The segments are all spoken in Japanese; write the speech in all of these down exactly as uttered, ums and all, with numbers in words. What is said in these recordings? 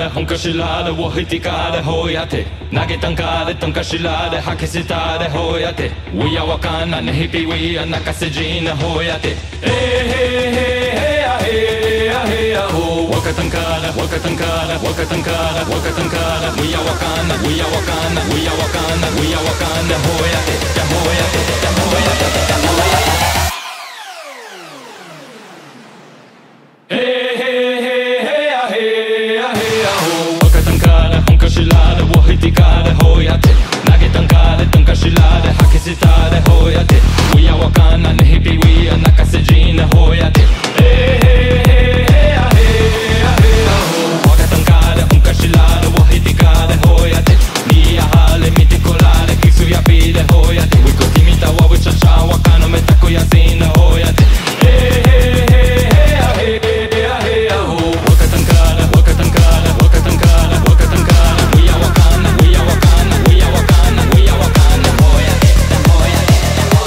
れ本かしられを引きかれほやて投げたんかれとんかしられ吐き捨てれほやて We are わかんなねひぴ We are 泣かせじなほやてえへへへやへやへやほわかたんかれわかたんかれわかたんかれわかたんかれ We are わかんな We are わかんな We are わかんな We are わかんなほやてやほやてやほやてやほやてWe are わかんなね日々 We are 泣かせじなほやてえへへへやへやへやほわかたんかれうんかしられわひてかれほやてにやはれ見てこられキスやびれほやて We こきみたわうちゃちゃわかのめたこやせなほやてえへへへやへやへやほわかたんかれわかたんかれわかたんかれわかたんかれ We are わかんな We are わかんな We are わかんな We are わかんなほやてほやて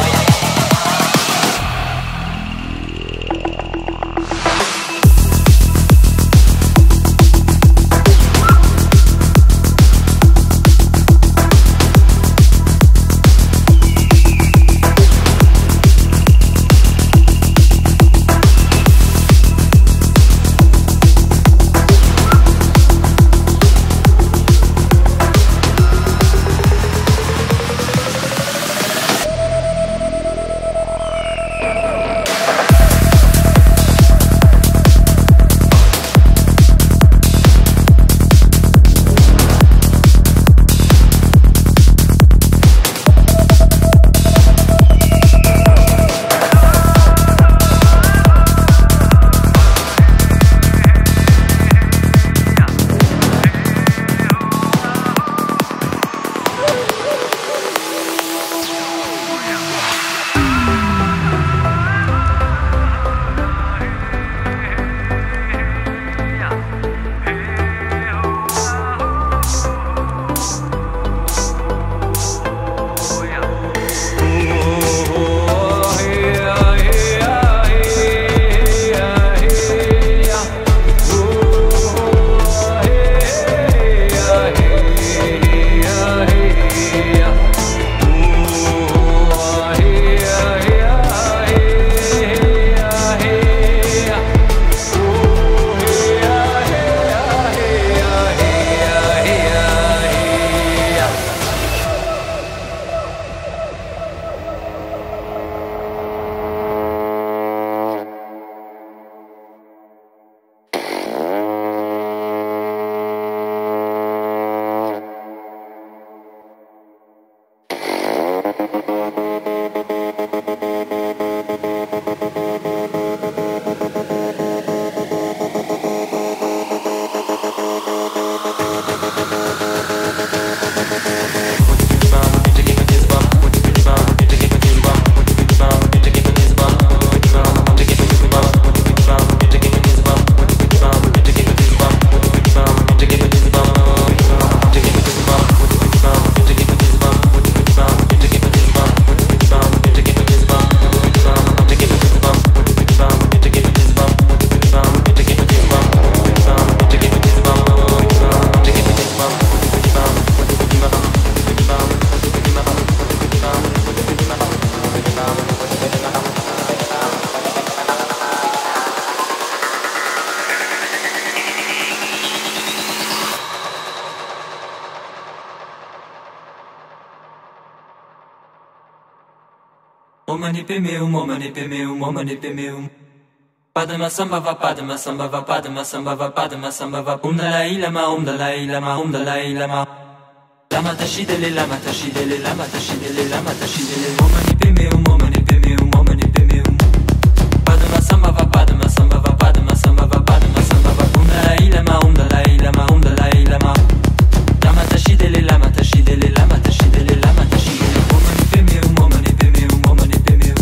Omani pemeum, omani pemeum, omani pemeum. Padma sambhava, padma sambhava, padma sambhava, padma sambhava. Om Dalai Lama, Om Dalai Lama, Om Dalai Lama. Lama tashidele, lama tashidele, lama tashidele, lama tashidele. Omani pemeum, omani pemeum, omani pemeum. Padma sambhava, padma sambhava, padma sambhava, padma sambhava. Om Dalai Lama, Om Dalai Lama, Om Dalai Lama. Lama tashidele, lama tashidele, lama tashidele, lama tashidele. Omani pemeum, omani pemeum, omani pemeum.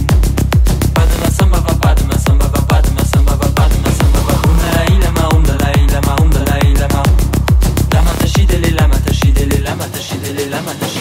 Padma sambhava, padma sambhava, padma sambhava, padma sambhava. Om Dalai Lama, Om Dalai Lama, Om Dalai Lama. Lama tashidele, lama tashidele, lama tashidele, lama tashidele.